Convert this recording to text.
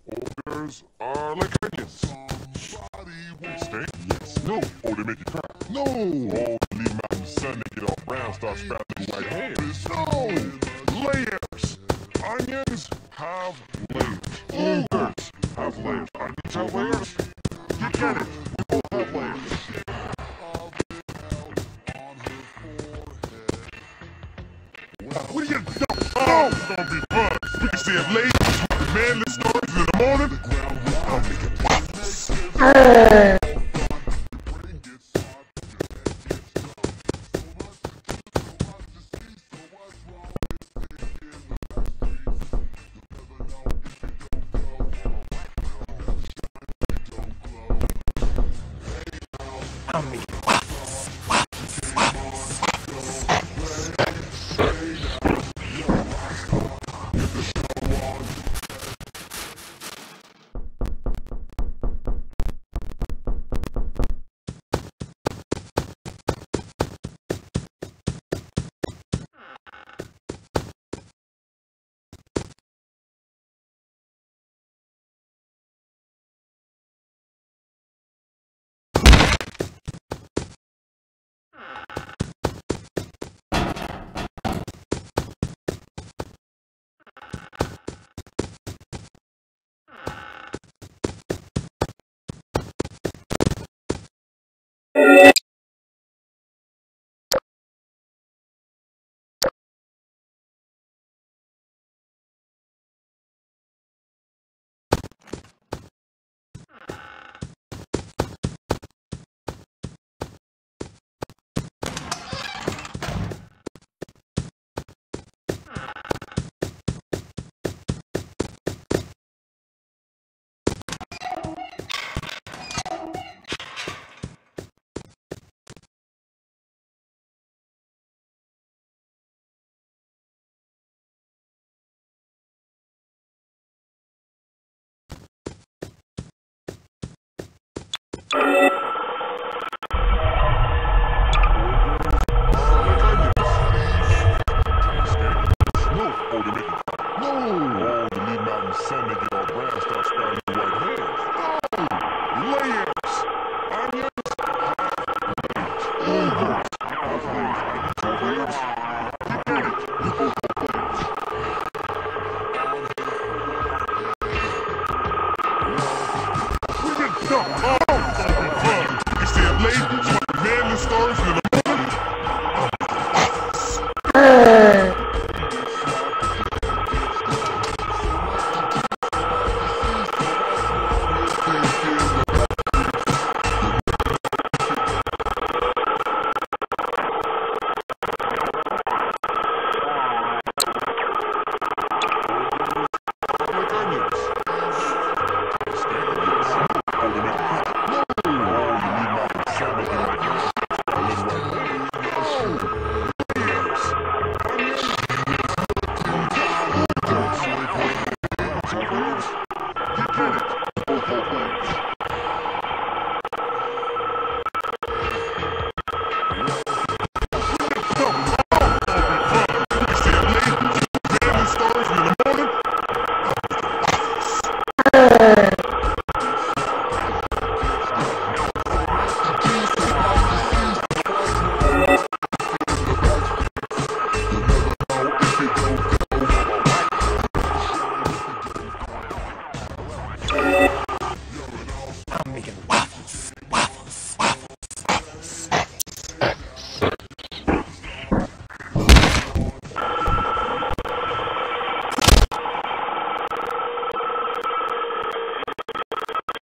Odors are like onions. They stink? Yes. No. Oh, they make you cry? No. Oh, leave them out in the sun, they get all brown, start sprouting white hairs? No. Layers. Onions have layers. Odors have layers. Onions have layers? You get it. We both have layers. What are you gonna do? No! It's gonna be fun. We can stay up late, talk manly stories in the morning. I'll make it waffles. I'll make it waffles.